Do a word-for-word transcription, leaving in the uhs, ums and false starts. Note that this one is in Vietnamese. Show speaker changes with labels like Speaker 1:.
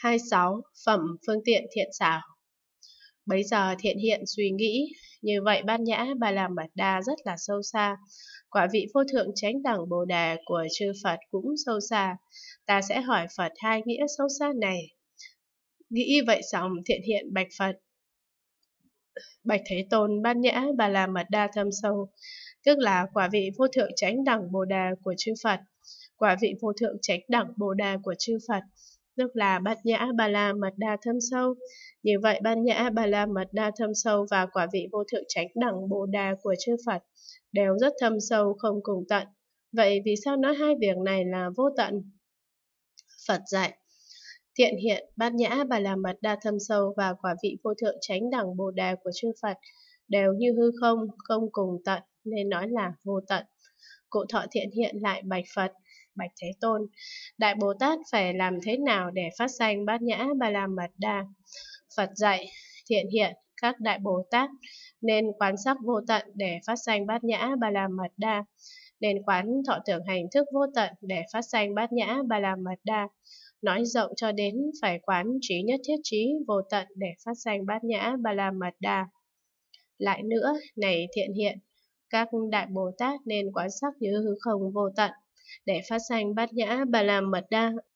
Speaker 1: hai mươi sáu. Phẩm phương tiện thiện xảo. Bấy giờ Thiện Hiện suy nghĩ, như vậy Bát Nhã Ba La Mật Đa rất là sâu xa. Quả vị vô thượng chánh đẳng Bồ Đề của chư Phật cũng sâu xa. Ta sẽ hỏi Phật hai nghĩa sâu xa này. Nghĩ vậy xong, Thiện Hiện bạch Phật: Bạch Thế Tôn, Bát Nhã Ba La Mật Đa thâm sâu, tức là quả vị vô thượng chánh đẳng Bồ Đề của chư Phật. Quả vị vô thượng chánh đẳng Bồ Đề của chư Phật, tức là Bát Nhã Ba La Mật Đa thâm sâu. Như vậy Bát Nhã Ba La Mật Đa thâm sâu và quả vị vô thượng chánh đẳng Bồ Đề của chư Phật đều rất thâm sâu không cùng tận. Vậy vì sao nói hai việc này là vô tận? Phật dạy: Thiện Hiện, Bát Nhã Ba La Mật Đa thâm sâu và quả vị vô thượng chánh đẳng Bồ Đề của chư Phật đều như hư không, không cùng tận, nên nói là vô tận. Cụ Thọ Thiện Hiện lại bạch Phật: Bạch Thế Tôn, Đại Bồ Tát phải làm thế nào để phát sanh Bát Nhã Ba La Mật Đa? Phật dạy: Thiện Hiện, các Đại Bồ Tát nên quán sắc vô tận để phát sanh Bát Nhã Ba La Mật Đa, nên quán thọ tưởng hành thức vô tận để phát sanh Bát Nhã Ba La Mật Đa. Nói rộng cho đến phải quán trí nhất thiết trí vô tận để phát sanh Bát Nhã Ba La Mật Đa. Lại nữa, này Thiện Hiện, các Đại Bồ Tát nên quán sắc như hư không vô tận để phát sanh Bát Nhã Ba La Mật Đa.